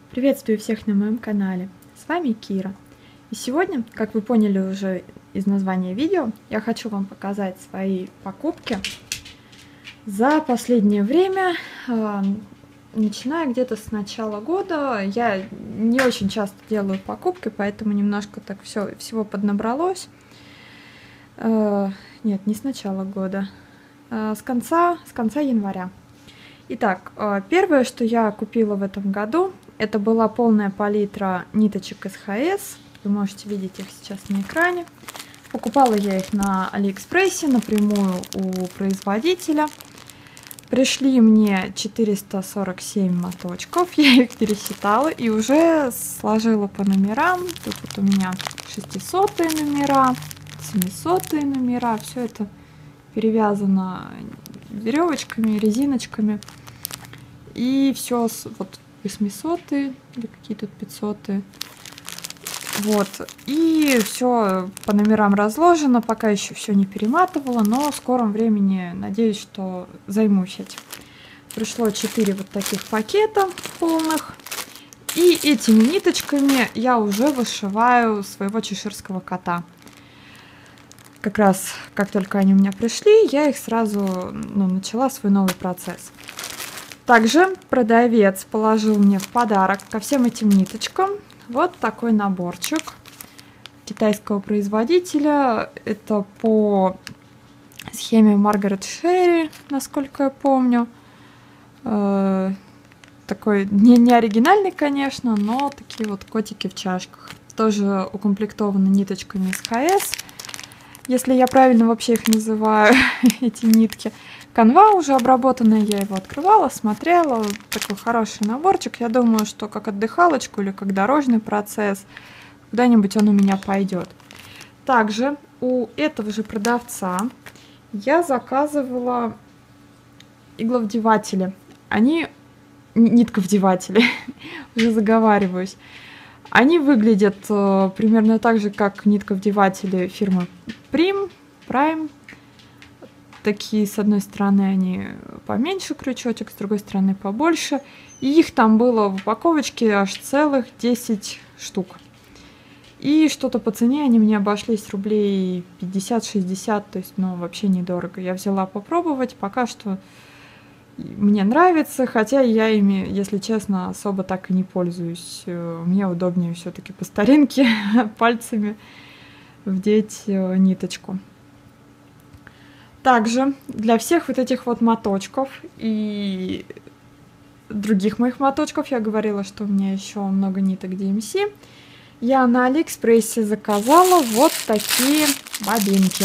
Приветствую всех на моем канале, с вами Кира. И сегодня, как вы поняли уже из названия видео, я хочу вам показать свои покупки за последнее время, начиная где-то с начала года. Я не очень часто делаю покупки, поэтому немножко так всего поднабралось. Нет, не с начала года, с конца января. Итак, первое, что я купила в этом году, это была полная палитра ниточек СХС. Вы можете видеть их сейчас на экране. Покупала я их на Алиэкспрессе напрямую у производителя. Пришли мне 447 моточков, я их пересчитала и уже сложила по номерам. Тут вот у меня 600-е номера, 700-е номера. Все это перевязано веревочками, резиночками. И все вот 800-е или какие тут 500-е. Вот. И все по номерам разложено. Пока еще все не перематывала, но в скором времени надеюсь, что займусь этим. Пришло 4 вот таких пакета полных. И этими ниточками я уже вышиваю своего чеширского кота. Как раз, как только они у меня пришли, я их сразу начала свой новый процесс. Также продавец положил мне в подарок ко всем этим ниточкам вот такой наборчик китайского производителя. Это по схеме Маргарет Шерри, насколько я помню. Такой не оригинальный, конечно, но такие вот котики в чашках. Тоже укомплектованы ниточками СХС, если я правильно вообще их называю, эти нитки. Канва уже обработанная, я его открывала, смотрела. Такой хороший наборчик. Я думаю, что как отдыхалочку или как дорожный процесс, когда-нибудь он у меня пойдет. Также у этого же продавца я заказывала игловдеватели. Они нитковдеватели, уже заговариваюсь. Они выглядят примерно так же, как нитковдеватели фирмы Prime. Такие, с одной стороны, они поменьше крючочек, с другой стороны побольше. И их там было в упаковочке аж целых 10 штук. И что-то по цене они мне обошлись рублей 50-60, то есть, вообще недорого. Я взяла попробовать, пока что мне нравится, хотя я ими, если честно, особо так и не пользуюсь. Мне удобнее все-таки по старинке пальцами вдеть ниточку. Также для всех вот этих вот моточков и других моих моточков, я говорила, что у меня еще много ниток DMC, я на Алиэкспрессе заказала вот такие бобинки.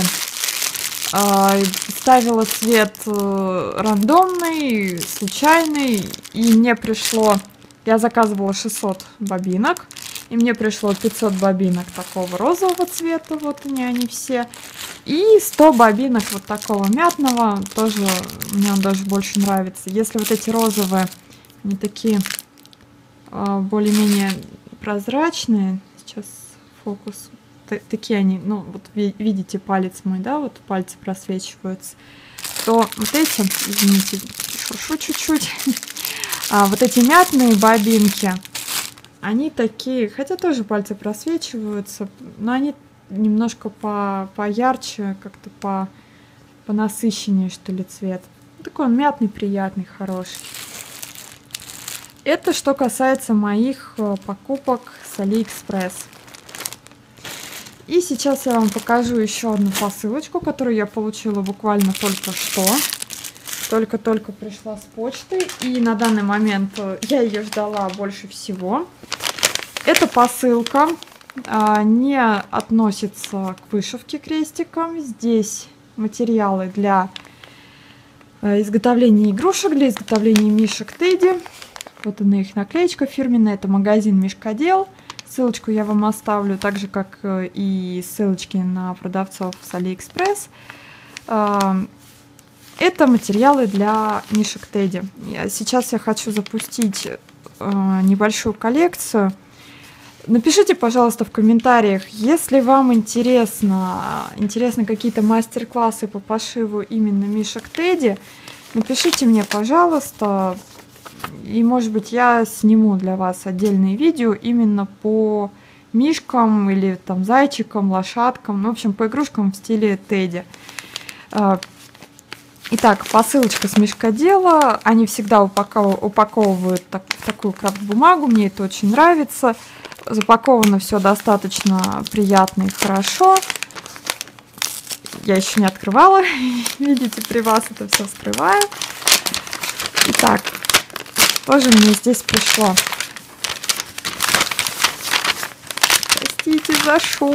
Ставила цвет рандомный, случайный, и мне пришло, я заказывала 600 бобинок, и мне пришло 500 бобинок такого розового цвета, вот они все. И 100 бобинок вот такого мятного, тоже мне он даже больше нравится. Если вот эти розовые, они такие более-менее прозрачные, сейчас фокус, такие они, вот видите палец мой, да, вот пальцы просвечиваются, то вот эти, извините, шуршу чуть-чуть, вот эти мятные бобинки, они такие, хотя тоже пальцы просвечиваются, но они немножко поярче, как-то понасыщеннее, что ли, цвет. Такой он мятный, приятный, хороший. Это что касается моих покупок с Алиэкспресс. И сейчас я вам покажу еще одну посылочку, которую я получила буквально только что. Только-только пришла с почты, и на данный момент я ее ждала больше всего. Эта посылка не относится к вышивке крестиком. Здесь материалы для изготовления игрушек, для изготовления мишек Тедди. Вот она, их наклеечка фирменная. Это магазин Мишкадел. Ссылочку я вам оставлю, так же как и ссылочки на продавцов с Алиэкспресс. Это материалы для мишек Тедди. Сейчас я хочу запустить небольшую коллекцию. Напишите, пожалуйста, в комментариях, если вам интересны какие-то мастер-классы по пошиву именно мишек Тедди. Напишите мне, пожалуйста, И, может быть, я сниму для вас отдельные видео именно по мишкам или там зайчикам, лошадкам, ну, в общем, по игрушкам в стиле Тедди. Итак, посылочка с Мишкодела. Они всегда упаковывают в такую крафт-бумагу. Мне это очень нравится. Запаковано все достаточно приятно и хорошо. Я еще не открывала. Видите, при вас это все вскрываю. Итак, тоже мне здесь пришло. Простите за шум.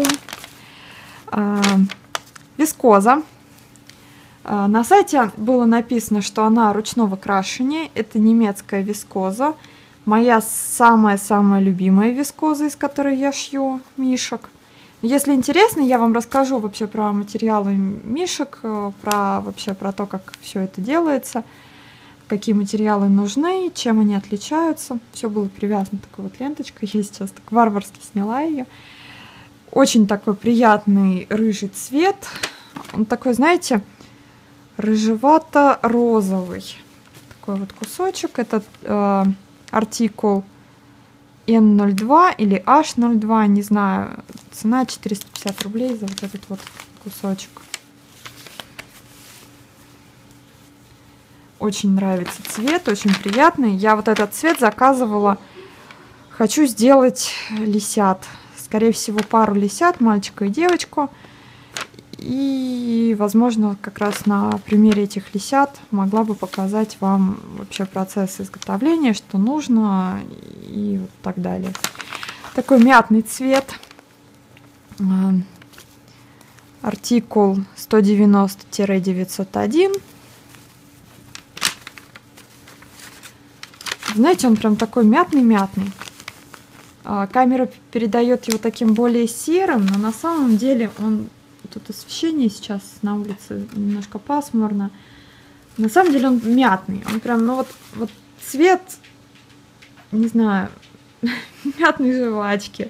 Вискоза. На сайте было написано, что она ручного крашения. Это немецкая вискоза. Моя самая-самая любимая вискоза, из которой я шью мишек. Если интересно, я вам расскажу вообще про материалы мишек, вообще про то, как все это делается, какие материалы нужны, чем они отличаются. Все было привязано такой вот ленточкой. Я сейчас так варварски сняла ее. Очень такой приятный рыжий цвет. Он такой, знаете, рыжевато-розовый. Такой вот кусочек. Это артикул N02 или H02, не знаю. Цена 450 рублей за вот этот вот кусочек. Очень нравится цвет, очень приятный. Я вот этот цвет заказывала. Хочу сделать лисят. Скорее всего, пару лисят, мальчика и девочку. И, возможно, как раз на примере этих лисят могла бы показать вам вообще процесс изготовления, что нужно и вот так далее. Такой мятный цвет. Артикул 190-901. Знаете, он прям такой мятный-мятный. Камера передает его таким более серым, но на самом деле он... Тут освещение сейчас на улице немножко пасмурно. На самом деле он мятный. Он прям, ну вот цвет, не знаю, мятной жвачки.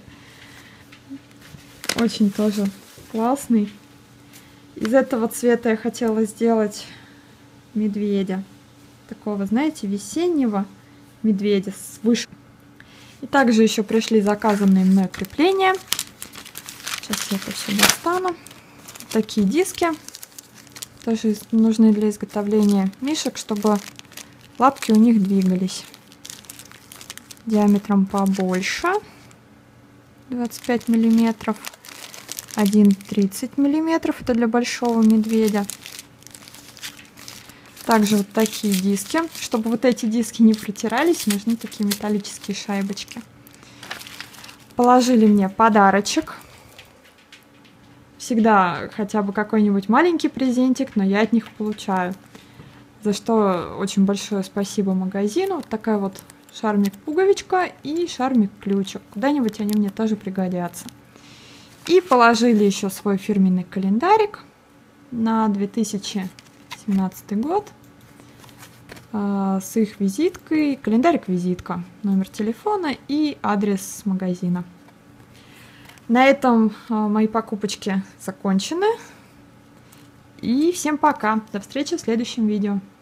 Очень тоже классный. Из этого цвета я хотела сделать медведя. Такого, знаете, весеннего медведя с вышивкой. И также еще пришли заказанные мной крепления. Сейчас я это все достану. Такие диски. Тоже нужны для изготовления мишек, чтобы лапки у них двигались. Диаметром побольше. 25 миллиметров. Один 30 миллиметров. Это для большого медведя. Также вот такие диски. Чтобы вот эти диски не протирались, нужны такие металлические шайбочки. Положили мне подарочек. Всегда хотя бы какой-нибудь маленький презентик, но я от них получаю. За что очень большое спасибо магазину. Вот такая вот шармик-пуговичка и шармик-ключик. Куда-нибудь они мне тоже пригодятся. И положили еще свой фирменный календарик на 2017 год. С их визиткой. Календарик-визитка. Номер телефона и адрес магазина. На этом мои покупочки закончены. И всем пока. До встречи в следующем видео.